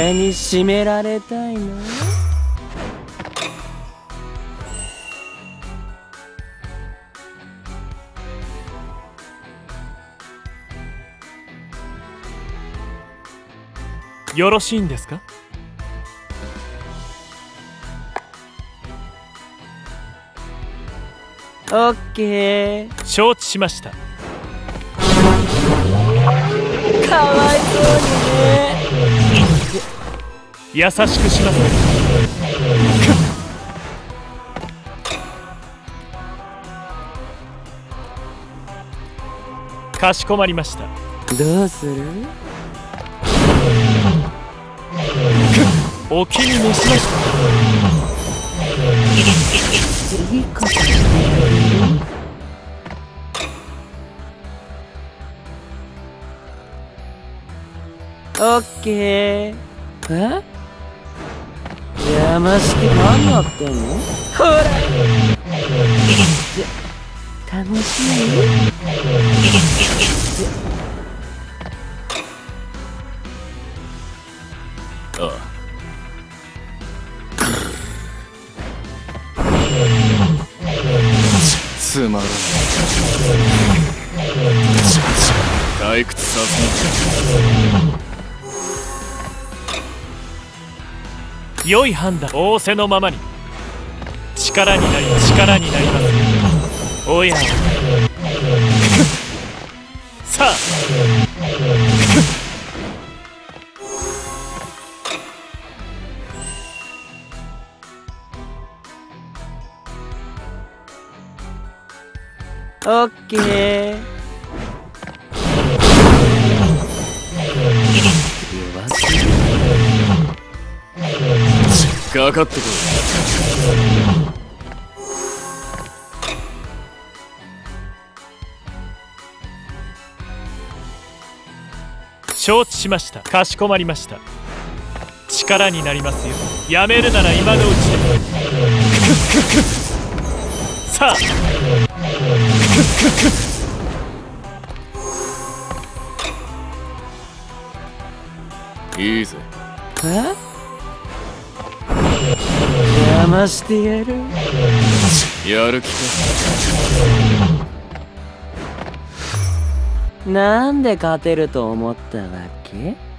俺に締められたいの？ よろしいんですか？ オッケー。 承知しました。 かわいそうにね。 優しくします。かしこまりました。 どうする？ お気に召しました。 次こそ。オッケー。え？山して何やってんの？ほら。楽しい？ ああ。つまらない。退屈させない。良い判断。仰せのままに。力になります。おや。さあ。 オッケー。弱すぎる。 かかってこい。承知しました。かしこまりました。力になりますよ。やめるなら今のうちで。さあ。いいぜ。 え？邪魔してやる。 やる気か。 なんで勝てると思ったわけ？